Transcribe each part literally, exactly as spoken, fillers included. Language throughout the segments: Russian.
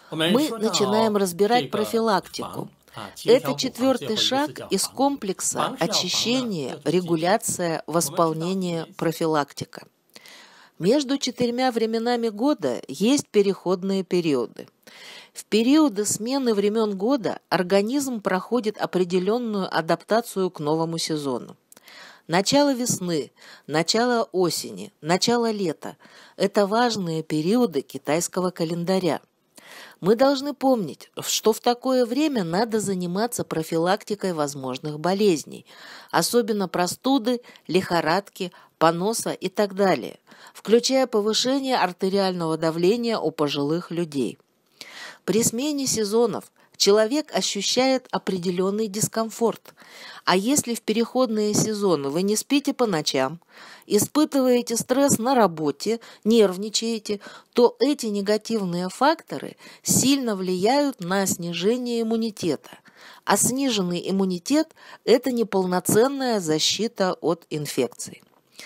Мы начинаем разбирать профилактику. Это четвертый шаг из комплекса очищение, регуляция, восполнение, профилактика. Между четырьмя временами года есть переходные периоды. В периоды смены времен года организм проходит определенную адаптацию к новому сезону. Начало весны, начало осени, начало лета – это важные периоды китайского календаря. Мы должны помнить, что в такое время надо заниматься профилактикой возможных болезней, особенно простуды, лихорадки, поноса и так далее, включая повышение артериального давления у пожилых людей. При смене сезонов человек ощущает определенный дискомфорт, а если в переходные сезоны вы не спите по ночам, испытываете стресс на работе, нервничаете, то эти негативные факторы сильно влияют на снижение иммунитета, а сниженный иммунитет – это неполноценная защита от инфекций.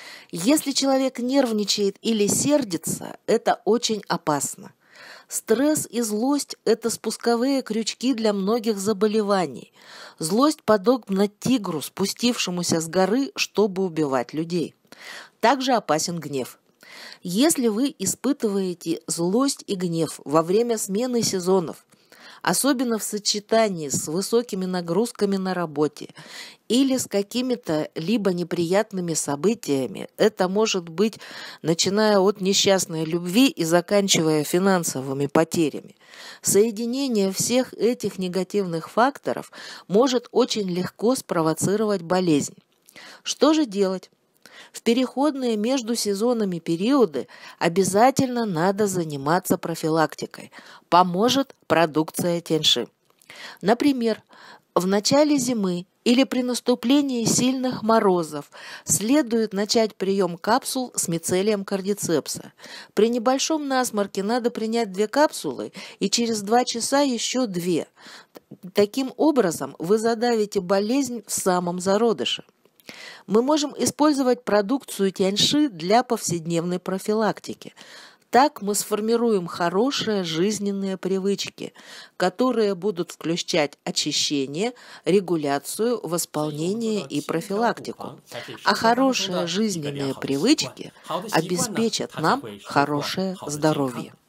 Если человек нервничает или сердится, это очень опасно. Стресс и злость – это спусковые крючки для многих заболеваний. Злость подобна тигру, спустившемуся с горы, чтобы убивать людей. Также опасен гнев. Если вы испытываете злость и гнев во время смены сезонов, особенно в сочетании с высокими нагрузками на работе или с какими-то либо неприятными событиями, это может быть начиная от несчастной любви и заканчивая финансовыми потерями. Соединение всех этих негативных факторов может очень легко спровоцировать болезнь. Что же делать? В переходные между сезонами периоды обязательно надо заниматься профилактикой. Поможет продукция Тяньши. Например, в начале зимы или при наступлении сильных морозов следует начать прием капсул с мицелием кардицепса. При небольшом насморке надо принять две капсулы и через два часа еще две. Таким образом вы задавите болезнь в самом зародыше. Мы можем использовать продукцию Тяньши для повседневной профилактики. Так мы сформируем хорошие жизненные привычки, которые будут включать очищение, регуляцию, восполнение и профилактику. А хорошие жизненные привычки обеспечат нам хорошее здоровье.